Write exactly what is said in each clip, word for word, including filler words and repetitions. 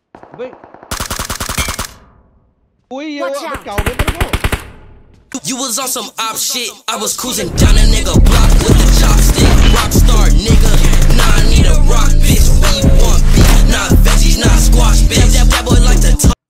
भाई कोई ये वो क्या हो गया तेरे को? You was on some op shit. I was cruising down a nigga block with the chopstick. Rockstar nigga. Nah, I need a rock bitch. We want beef, not veggies, not squash bitch. That that boy like to talk.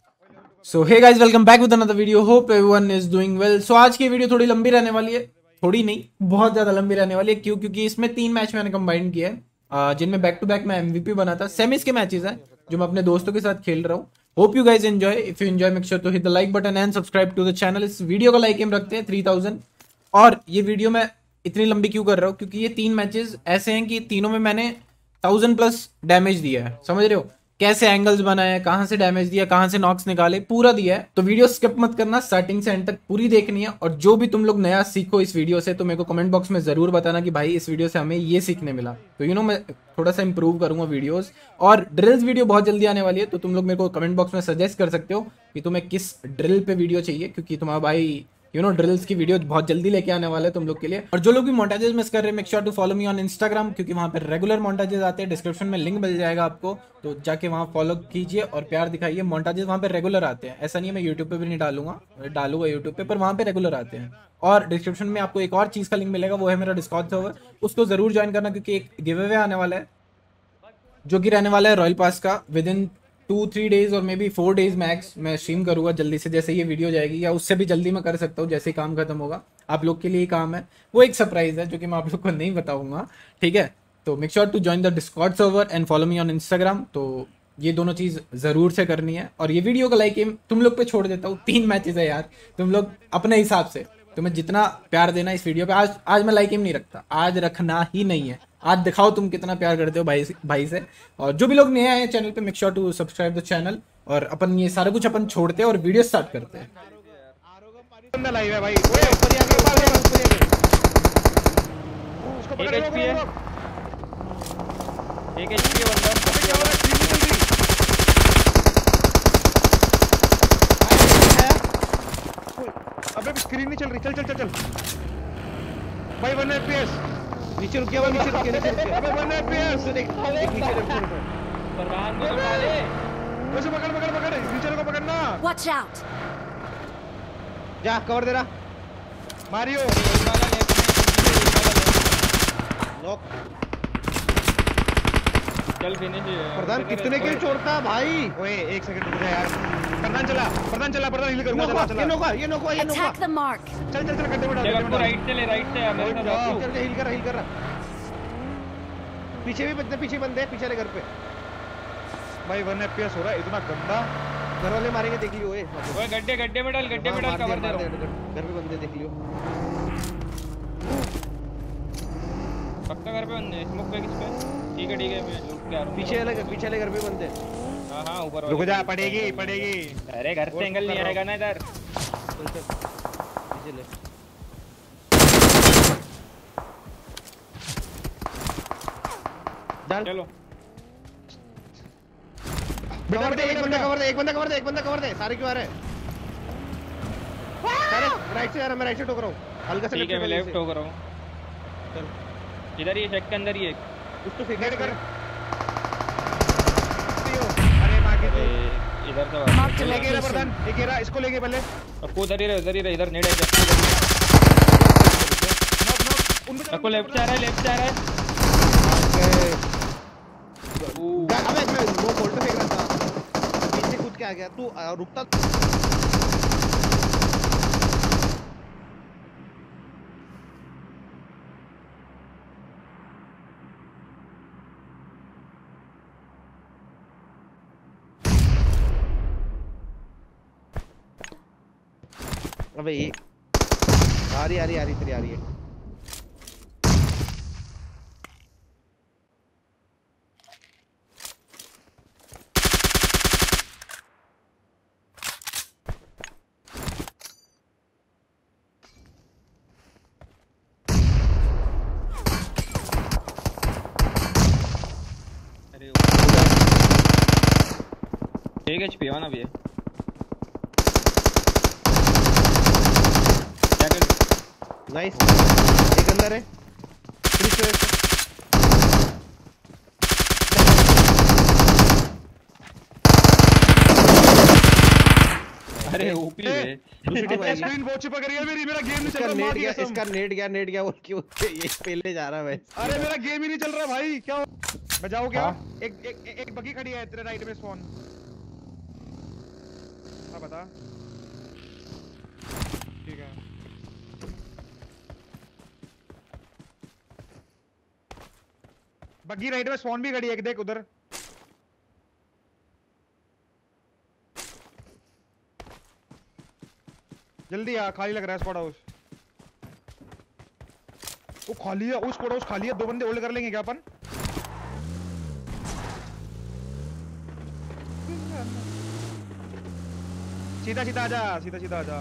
So hey guys, welcome back with another video. Hope everyone is doing well. So आज की video थोड़ी लंबी रहने वाली है, थोड़ी नहीं बहुत ज्यादा लंबी रहने वाली है। क्यों? क्योंकि इसमें तीन मैच मैंने कंबाइन किया है, जिनमें बैक टू बैक मैं एमवीपी बना था। सेमीज के मैचेस हैं जो मैं अपने दोस्तों के साथ खेल रहा हूँ। Hope you guys enjoy. If you enjoy make sure to hit the like button and subscribe to the channel. इस वीडियो का लाइक एम रखते हैं थ्री थाउजेंड। और ये वीडियो मैं इतनी लंबी क्यों कर रहा हूँ? क्योंकि ये तीन मैचेस ऐसे हैं कि तीनों में मैंने थाउजेंड प्लस डैमेज दिया है। समझ रहे हो कैसे एंगल्स बनाए, कहां से डैमेज दिया, कहां से नॉक्स निकाले, पूरा दिया है। तो वीडियो स्किप मत करना, स्टार्टिंग से एंड तक पूरी देखनी है। और जो भी तुम लोग नया सीखो इस वीडियो से, तो मेरे को कमेंट बॉक्स में जरूर बताना कि भाई इस वीडियो से हमें ये सीखने मिला। तो यू नो मैं थोड़ा सा इंप्रूव करूंगा वीडियोस। और ड्रिल्स वीडियो बहुत जल्दी आने वाली है, तो तुम लोग मेरे को कमेंट बॉक्स में सजेस्ट कर सकते हो कि तुम्हें किस ड्रिल पे वीडियो चाहिए, क्योंकि तुम्हारा भाई यू नो ड्रिल्स की वीडियो बहुत जल्दी लेके आने वाले हैं तुम लोग के लिए। और जो लोग भी मोंटाजेस मिस कर रहे हैं, make sure to follow me on Instagram, क्योंकि वहां पे रेगुलर मोंटाजेस आते हैं। डिस्क्रिप्शन में लिंक मिल जाएगा आपको, तो जाके वहां फॉलो कीजिए और प्यार दिखाइए। मोंटाजेस वहां पे रेगुलर आते हैं, ऐसा नहीं है मैं यूट्यूब पे भी नहीं डालूंगा, डालूंगा यूट्यूब पे, पर वहां पे रेगुलर आते हैं। और डिस्क्रिप्शन में आपको एक और चीज का लिंक मिलेगा, वो है मेरा डिस्कॉर्ड सर्वर। उसको जरूर ज्वाइन करना, क्योंकि एक गिव अवे आने वाला है जो कि रहने वाला है रॉयल पास का। Within two three days और maybe four days max मैं स्ट्रीम करूंगा जल्दी से, जैसे ये वीडियो जाएगी, या उससे भी जल्दी मैं कर सकता हूँ जैसे ही काम खत्म होगा। आप लोग के लिए काम है, वो एक सरप्राइज है जो कि मैं आप लोग को नहीं बताऊंगा, ठीक है? तो make sure to join the Discord server and follow me on Instagram. तो ये दोनों चीज जरूर से करनी है। और ये वीडियो का लाइक तुम लोग पे छोड़ देता हूँ। तीन मैचेस है यार, तुम लोग अपने हिसाब से तुम्हें जितना प्यार देना इस वीडियो पे। आज आज मैं लाइक नहीं रखता, आज रखना ही नहीं है। आज दिखाओ तुम कितना प्यार करते हो भाई भाई से। और जो भी लोग नए आए हैं चैनल पे, make sure to subscribe the channel. और अपन ये सारा कुछ अपन छोड़ते हैं और वीडियो स्टार्ट करते हैं। बंदा लाइव है भाई। ओए ऊपर ही आ गया, ऊपर ही आ गया, ऊपर ही आ गया। उसको पकड़ लो, एक एचपी है, एक एचपी है बंदा। अबे क्या हो रहा है? स्क्रीन नहीं चल रही। अबे स्क्रीन नहीं चल रही। चल चल चल चल भाई। वन एफपीएस नीचे रुक गया, वो नीचे रुक गया, नीचे रुक गया। अबे वन एफपीएस देख, देख नीचे रुक गया। फरमान को उठा ले, उसे पकड़ पकड़ पकड़, नीचे को पकड़ना। वॉच आउट, जा कवर दे रहा। मारियो वाला लेफ्ट में लॉक। चल फिनिश है। प्रधान कितने किल छोड़ता भाई? ओए एक सेकंड रुक जा यार। प्रधान चला, प्रधान चला, प्रधान हिल करूंगा। चला चला, ये नोका, ये नोका, ये नोका। Attack the mark. चल चल चल, गड्ढे में डाल, गड्ढे में डाल। राइट से ले, राइट से मेरे साथ आ। चल हिल कर, हिल कर। पीछे भी बंदे, पीछे बंदे, पीछे वाले घर पे भाई। वन एफपीएस हो रहा है, इतना गंदा। घर वाले मारेंगे, देख लियो। ओए ओए गड्ढे, गड्ढे में डाल, गड्ढे में डाल, कवर दे रहा हूं। घर पे बंदे देख लियो, पक्का घर पे बंदे। स्मोक पे किस पे? ठीक है ठीक है, मैं लुक के आ रहा हूं। पीछे वाले, पीछे वाले घर पे बंदे। हां हां ऊपर। रुक जा, पड़ेगी पड़ेगी। अरे घर से एंगल नहीं आएगा ना इधर। चल चल पीछे ले। डाल चलो। कवर दे, एक बंदा कवर दे, एक बंदा कवर दे, एक बंदा कवर दे। सारे क्यों आ रहे हैं? सारे राइट से आ रहा, मैं राइट से ठोक रहा हूं। हल्का से लेफ्ट, मैं लेफ्ट ठोक रहा हूं। चल इधर ही चेक के अंदर ही एक कुछ तो फिगर कर। अरे मां के इधर तो ले गया प्रधान, ये घेरा, इसको ले गए पहले। अब को उधर ही रहे, उधर ही रहे, इधर नेड है। नॉक नॉक, लेफ्ट से आ रहा है, लेफ्ट से आ रहा है। अबे मैं वो बोल्ट फेंक रहा था, पीछे कूद के आ गया। तू रुकता। अबे ये आ रही आ रही आ रही तेरी आ रही है। एक एचपी है ना अभी। क्या कर? नाइस, एक अंदर है। अरे ओपी है दूसरी टीम आएगी। स्क्रीन बहुत चिपक रही है मेरी, मेरा गेम नहीं चल इसका रहा। नेट गया, इसका नेट गया, नेट गया, वो क्यों ये पहले जा रहा है। अरे मेरा गेम ही नहीं चल रहा भाई, क्या मैं जाऊँ क्या? एक एक एक बगी खड़ी है तेरे राइट में स्पॉन। हाँ बता। ठीक है बग्गी राइट में स्पॉन भी खड़ी है, देख उधर। जल्दी आ, खाली लग रहा है स्पॉट हाउस। वो खाली है, उस स्पॉट हाउस खाली है। दो बंदे होल्ड कर लेंगे क्या अपन? सीधा सीधा आजा, सीधा सीधा आजा।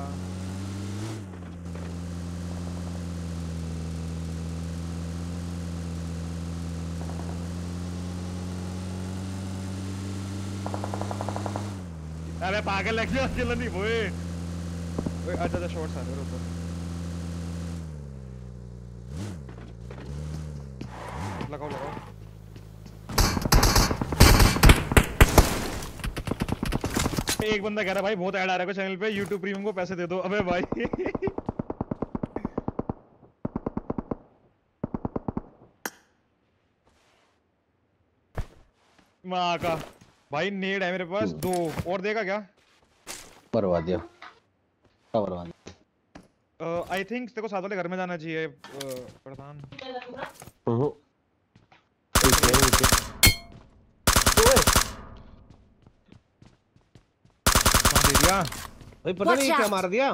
अरे पागल लग गया, अकेला नहीं वो। ओए आजा आजा, शॉट्स आ रहे हैं ऊपर। लगाओ लगाओ। एक बंदा कह रहा भाई बहुत ऐड आ रहा है चैनल पे, YouTube प्रीमियम को पैसे दे दो। अबे भाई माँ का भाई नेड है मेरे पास दो और, देगा क्या? बर्बाद दिया, क्या बर्बाद दिया? आई थिंक तेरे को साथ वाले घर में जाना चाहिए प्रधान। ओहो भाई पता नहीं क्या मार दिया।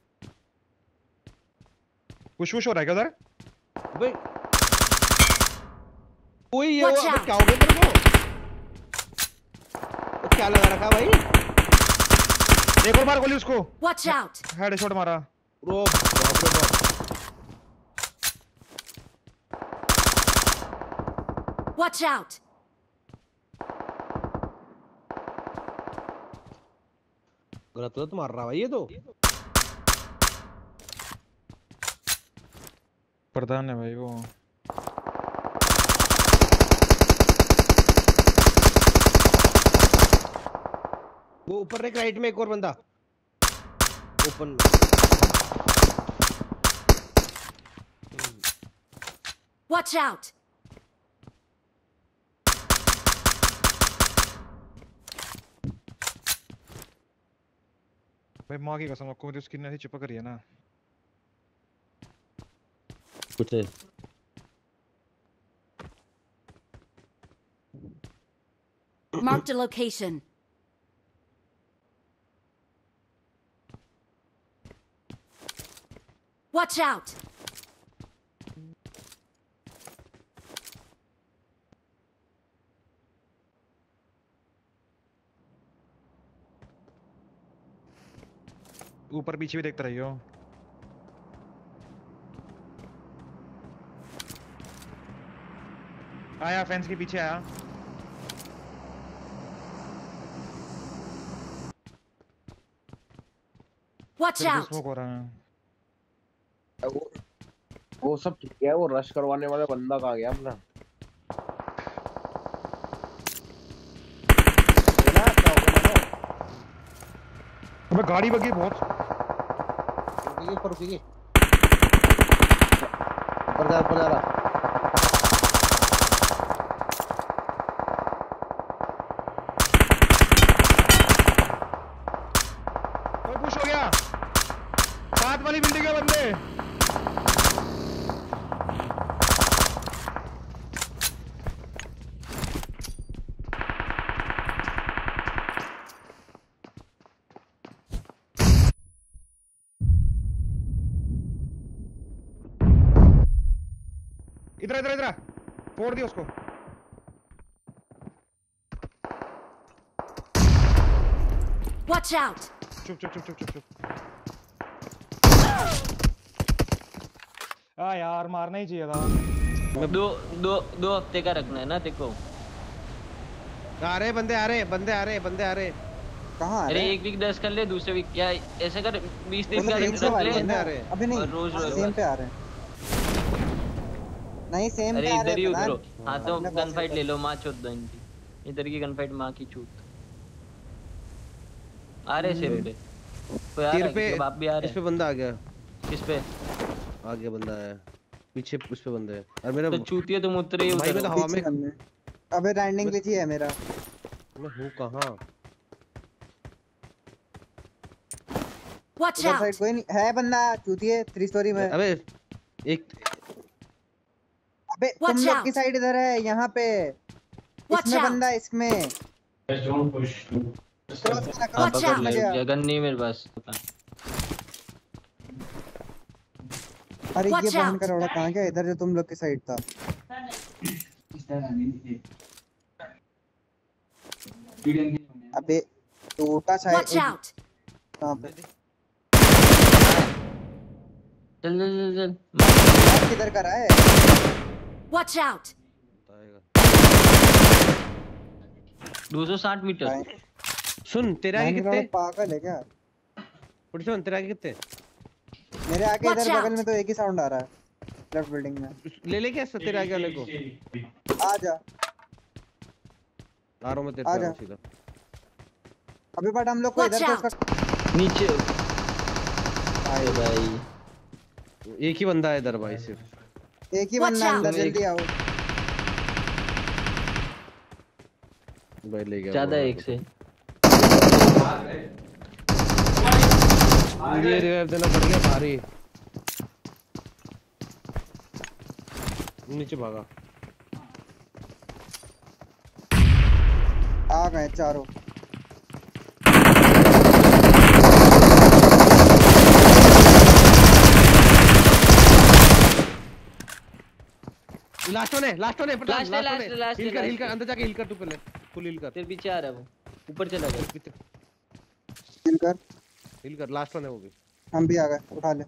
कुछ कुछ हो रहा है क्या उधर? भाई कोई ये वो अबे क्या हो गया तेरे को? वो क्या लगा रखा भाई? एक और मार गोली उसको। Watch out! हेडशॉट मारा। ब्रो बाप रे बाप। Watch out! गलत गलत मार रहा भाई ये तो। प्रधान है भाई वो। वो ऊपर एक राइट में एक और बंदा ओपन। Watch out! भाई माँ की कसम आपको मेरी स्किन ऐसी चिपक रही है ना। कुछ है। Marked a location. Watch out! ऊपर पीछे भी देखते रहियो। आया फेंस के पीछे आया। Watch out! स्मोक हो रहा है। वो, वो सब ठीक है, वो रश करवाने वाला बंदा कहाँ गया अपना? अबे गाड़ी बगी बहुत। ऊपर रुकिए ऊपर जा ऊपर जा रहा। कोई पुश हो गया साथ वाली बिल्डिंग के बंदे। इधर इधर इधर फोड़ दिया उसको। Watch out! चुप चुप चुप चुप चुप चुप। आ यार मारना ही चाहिए था। दो दो दो हफ्ते का रखना है ना देखो। आ रहे बंदे आ रहे बंदे आ रहे बंदे आ रहे। कहाँ आ अरे रहे? एक वीक दस कर ले, दूसरे वीक या ऐसे कर बीस दिन का मतलब एक से रख वाले ले। बंदे आ रहे? अभी नहीं, रोज रोज सेम पे आ रहे हैं। नहीं सेम अरे पे आ इधर ही रहे हैं। उतरो। हाँ तो गन फाइट ले लो, माँ चोद दो इनकी। इधर की गन फाइट माँ की चूत। आ रहे से रे कोई आ रहा तीर है, पे किसी के बाप भी आ इस रहे पे हैं। बंदा आ गया, किस पे? आगे बंदा है पीछे, उस पे बंदे हैं। और मेरा तो चूतिया तुम उतरे ही भाई मैं उधर तो हो। हवा में, पीछे बंदे। अबे लैंडिंग ग्लिच ही है मेरा। मैं हूँ कहाँ? Watch उधर out! साइड कोई नहीं है बंदा चूतिए थ्री स्टोरी में। अबे एक अबे तुम Watch लोग की out! साइड इधर है, यहाँ पे Watch इसमें out! बंदा है, इसमें क्रॉस करा, हाँ क्रॉस पकड़ करा ले, गया। गन नहीं मेरे पास। अरे ये Watch बहन out! का रोड़ा कहाँ गया? इधर जो तुम लोग की साइड था। अबे टूटा Watch शायद out! कहाँ पे? चल चल चल चल। यार किधर करा है? Watch out! दो सौ साठ मीटर। भाई, सुन तेरे आगे बहन का कितने? रोड़ा पागल है क्या? पुलिस तेरे आगे कितने? मेरे आगे Watch इधर out! बगल में तो एक ही साउंड आ रहा है, लेफ्ट बिल्डिंग में। ले ले क्या तेरे आगे वाले को? आ जा। आ रहा हूँ मैं तेरे आ पे, आ जा। रहा हूँ सीधा। अभी बट हम लोग को Watch इधर out! क्रॉस कर। नीचे आए भाई। एक ही बंदा है इधर भाई सिर्फ। एक ही Watch बंदा out! अंदर, तुम एक- जल्दी आओ। भाई ले गया ज्यादा वो। एक से। ये रिवाइव देना पड़ गया भारी। नीचे भागा। आ गए चारों। लास्ट वन है, लास्ट वन है, Last है, last है, last है, हिल कर, last हिल कर, है। अंदर जाके हिल कर तू पहले, फुल हिल कर, तेरे पीछे आ रहा है वो, ऊपर चला गया। हिल कर। हिल कर, लास्ट वन है वो भी। हम भी आ गए, उठा ले।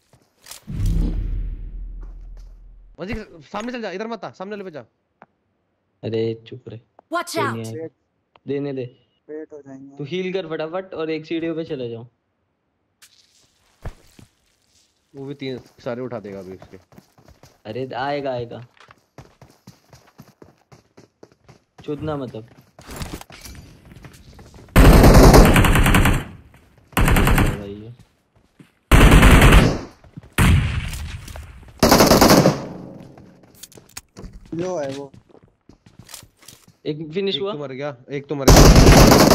वजी सामने चल जा, इधर मत आ, सामने ले पे जा। अरे चुप रहे, Watch कोई out! नहीं आएगा। देने दे, वेट हो जाएंगे। तू हील कर फटाफट और एक सीढ़ियों पे चला जाओ। वो भी तीन सारे उठा देगा अभी उसके। अरे आएगा आएगा, चुदना मतलब। भाई ये लो है वो। एक फिनिश एक हुआ। तो मर गया, एक तो मर गया।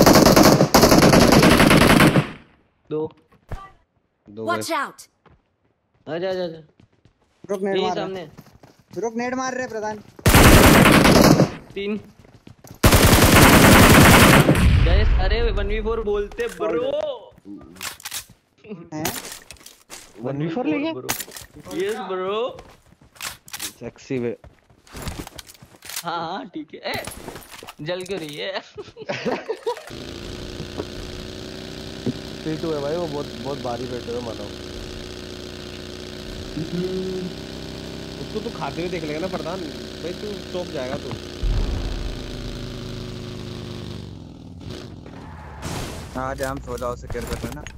दो दो Watch गए। out! आजा आजा आजा, रुक नेड यही मार सामने। रहे। रुक नेड मार रहे प्रधान। तीन गैस। अरे वन वी फोर बोलते ब्रो। हैं? वन वी फोर ले गया? Yes bro. Sexy way. हाँ हाँ ठीक है। ए, जल क्यों रही है? थ्री टू है भाई, वो बहुत बहुत भारी बैठे हुए मानो। उसको तू खाते हुए देख लेगा ना प्रधान भाई, तू चौंक जाएगा तू। हाँ जब हम सोलह से केयर कर रहे हैं ना।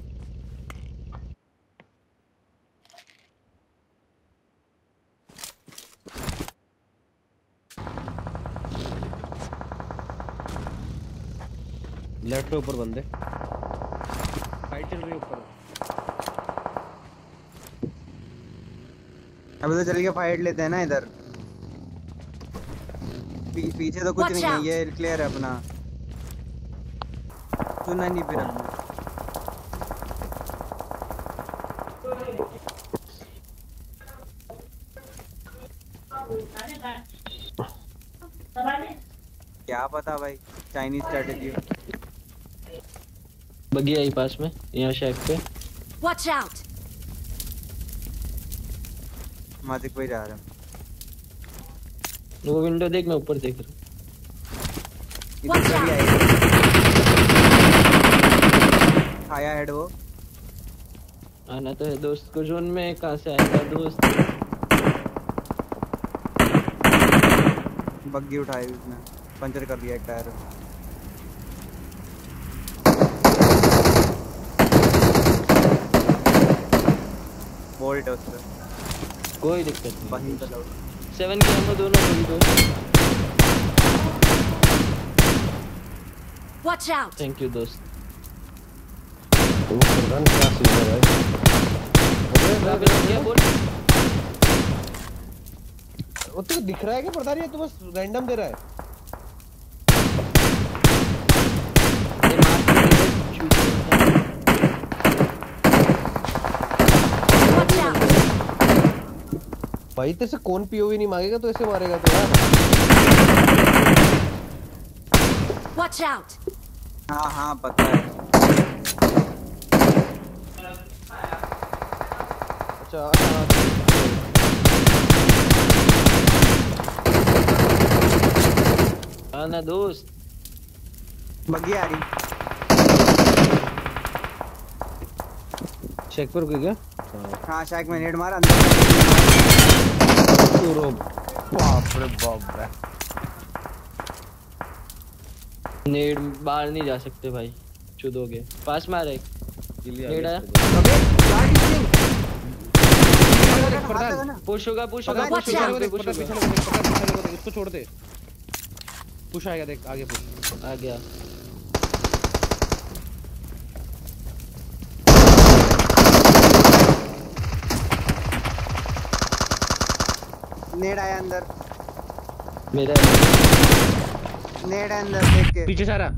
लेफ्ट पे ऊपर बंदे, फाइट चल रही है ऊपर। अभी तो चल के फाइट लेते हैं ना इधर। पी, पीछे तो कुछ Watch नहीं है, out! ये क्लियर है अपना। सुनना नहीं फिर हमने। क्या पता भाई, चाइनीज स्ट्रेटेजी। बगी आई पास में, यहाँ शेक पे। Watch out! माजिक पे जा रहा है। वो विंडो देख, मैं ऊपर देख रहा हूँ। इधर Watch से भी out! आएगा। आया हेड वो। आना तो है दोस्त को जोन में, कहाँ से आएगा दोस्त? बग्गी उठाई उसने, पंचर कर दिया एक टायर। बोल्ट है उसपे। कोई दिक्कत नहीं। वहीं चला। सेवन के हम दोनों कोई दो। Watch out! थैंक यू दोस्त। वो फरहान क्या सीन है भाई? क्या बोल? वो तो दिख रहा है कि पता नहीं है, तू बस रैंडम दे रहा है। Watch out! भाई तेरे से कौन पीओवी नहीं मांगेगा तो ऐसे मारेगा तो यार। Watch out! हाँ हाँ पता है। अच्छा अच्छा हाँ ना दोस्त, बग्गी आ रही। चेक पर क्या? हाँ शैक में नेट मारा अंदर। बाप रे बाप रे। नेड बाहर नहीं जा सकते भाई, चुदोगे। पास में आ रहा है, नेड आया। अबे यार टीचिंग पुश होगा, पुश होगा, Watch पुश होगा, out! पुश पकड़ होगा। पीछे लोग, पकड़ पीछे लोग, इसको छोड़ दे। पुश आएगा देख, आगे पुश। आ गया। नेट आया अंदर। मेरा नेट है अंदर देख के। पीछे सारा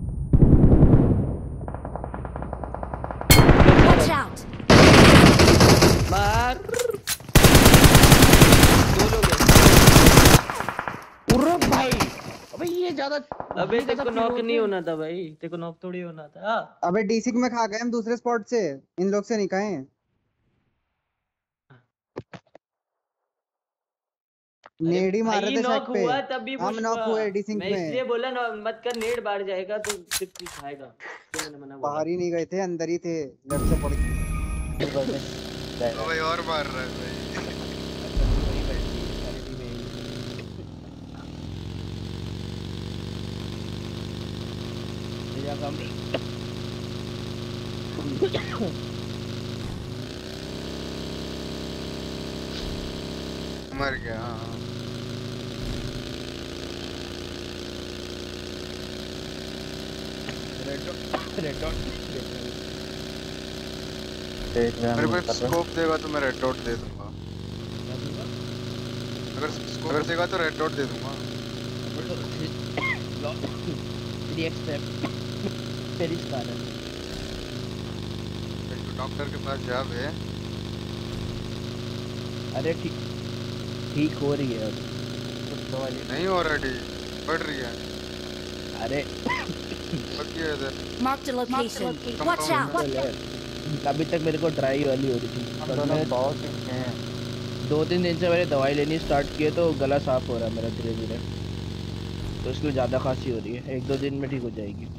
Watch out! मार। दो लोग हैं। उर्र भाई, अबे ये ज्यादा अबे तेरे को नॉक नहीं होना था भाई, तेरे को नॉक थोड़ी होना था। अबे डीसिक में खा गए हम दूसरे स्पॉट से, इन लोग से नहीं खाए हैं। नेड ही मार रहे थे शैक पे। हुआ तब भी हम पुश नॉक हुआ। हुए डीसिक मैं में। इसलिए बोला ना मत कर, नेड बाहर जाएगा तो फिर तू खाएगा, तो मैंने मना बोला। बाहर ही नहीं गए थे, अंदर ही थे, लेफ्ट से पड़ गए। भाई और मार रहा है भाई। मर गया। हाँ मेरे को स्कोप देगा तो मैं रेड डॉट दे दूंगा। अगर अगर देगा तो रेड डॉट दे दूंगा। डॉक्टर के पास जा बे। अरे ठीक ठीक हो रही है अब, नहीं हो रहा ठीक, बढ़ रही है। अरे बाकी है इधर। Marked a location. Watch out! अभी तक मेरे को ड्राई वाली हो रही थी, पर मैं दो तीन दिन से मैंने दवाई लेनी स्टार्ट की है तो गला साफ हो रहा है मेरा धीरे धीरे, तो इसलिए ज़्यादा खांसी हो रही है। एक दो दिन में ठीक हो जाएगी।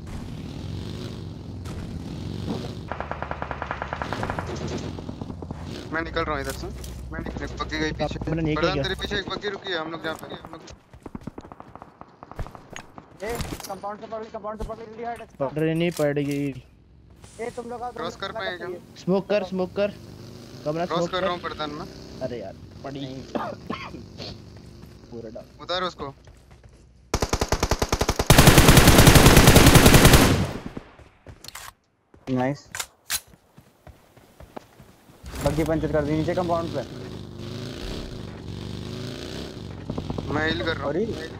मैं निकल रहा हूँ इधर से। मैं निकल, एक बग्गी गई पीछे। मैंने नहीं प्रधान किया। तेरे पीछे एक बग्गी रुकी है, हम लोग जहाँ पे हम लोग ए कंपाउंड से पड़ गई, कंपाउंड से पड़ गई, हाइट। पड़ रही नहीं पड़ेगी। ए तुम लोग क्रॉस कर पाएंगे क्या? स्मोक कर, स्मोक कर, कमरा क्रॉस स्मोक कर कर। रहा हूँ प्रधान मैं। अरे यार पड़ी पूरा डाल। उतार उसको। नाइस। बग्गी पंचर कर दी नीचे कंपाउंड पे। मैं हील कर रहा और हूँ। ये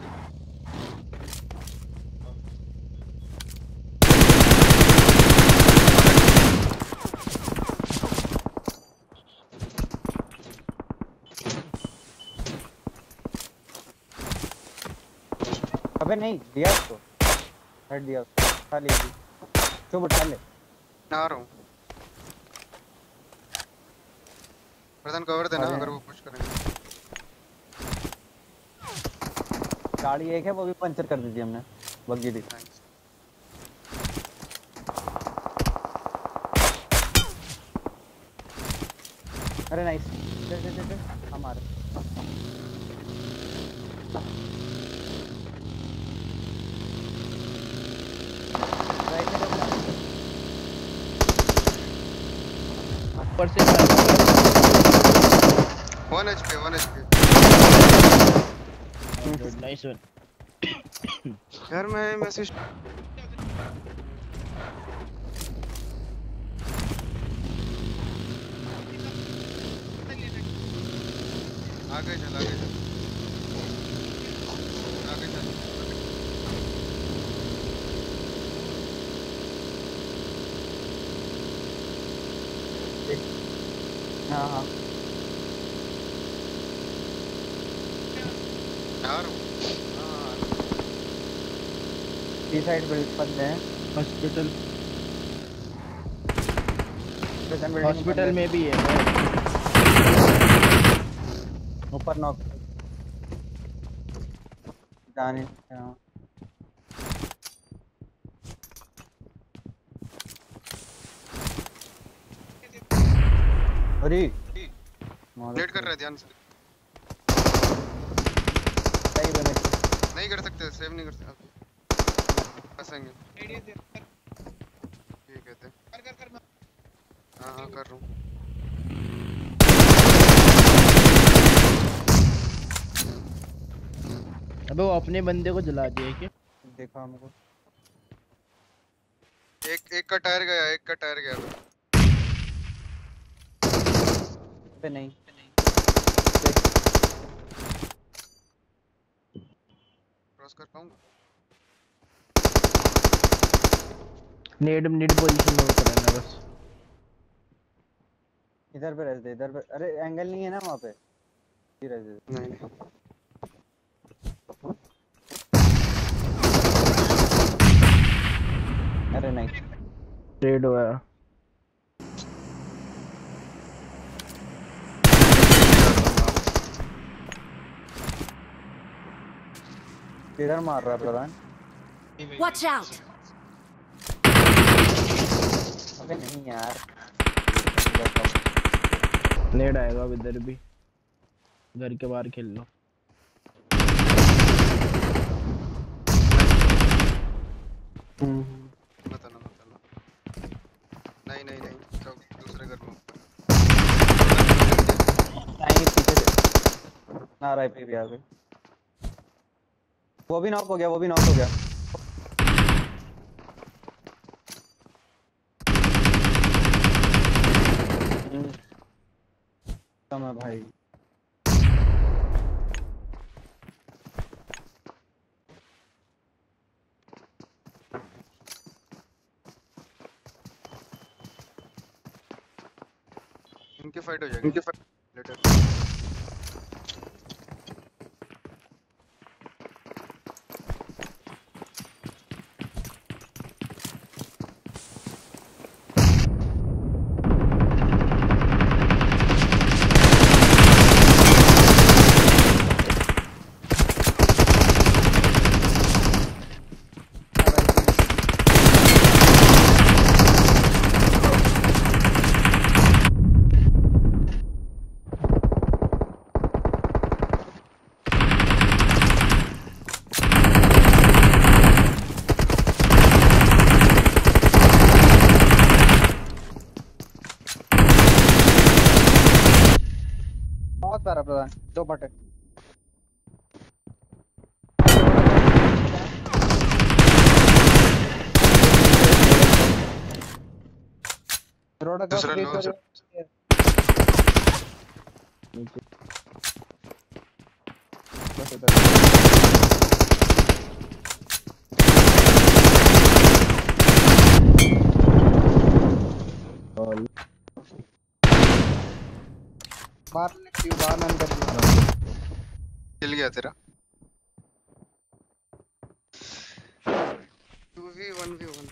अबे नहीं दिया उसको, हेड दिया उसको, खा लिया। चुप उठा ले। आ रहा हूँ प्रधान, कवर देना अगर वो पुश करेंगे। गाड़ी एक है वो भी पंचर कर दी थी हमने, बग्गी भी। थैंक्स। अरे नाइस, दे दे दे दे हमारे। राइट में जा। ऊपर से one HP one HP. Nice one. यार मैं मैसेज आगे चल आगे चल आगे चल हाँ हाँ यार हाँ बी साइड बिल्ड बंद है हॉस्पिटल हॉस्पिटल हॉस्पिटल में भी है ऊपर नॉक जाने हाँ अरे लेट कर रहा है ध्यान से सही बने नहीं कर सकते सेव नहीं कर सकते फंसेंगे ठीक है कर कर कर हाँ हाँ कर रहा हूँ अबे वो अपने बंदे को जला दिया क्या देखा हमको एक एक का टायर गया एक का टायर गया पे नहीं क्रॉस कर पाऊंगा नेड नेड पोजीशन में उतरना बस इधर पे रह दे इधर पे अरे एंगल नहीं है ना वहाँ पे इधर रह दे नहीं नहीं अरे नहीं रेड हुआ किधर मार रहा है प्रधान Watch out! अबे नहीं यार नेड आएगा अब इधर भी घर के बाहर खेल लो मत आना मत आना नहीं नहीं नहीं सब दूसरे घर में नहीं पीछे से ना रहा है भी आ गए वो भी नॉक हो गया वो भी नॉक हो गया कम है भाई इनकी फाइट हो जाएगी इनकी फाइट लेटर बहुत सारा प्रधान दो पटे रोड क्रॉस दूसरा लो सर बाहर क्यों बाहर अंदर चल गया तेरा two v one v one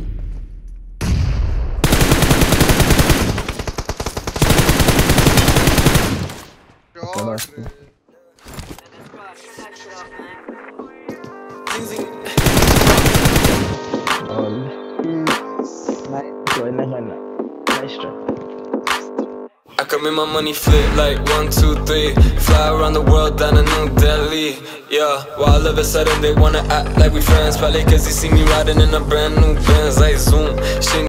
I can make my money flip like one, two, three. Fly around the world down to New Delhi. Yeah, while all of a sudden they wanna act like we friends. Probably cause they see me riding in a brand new Benz. Like zoom. She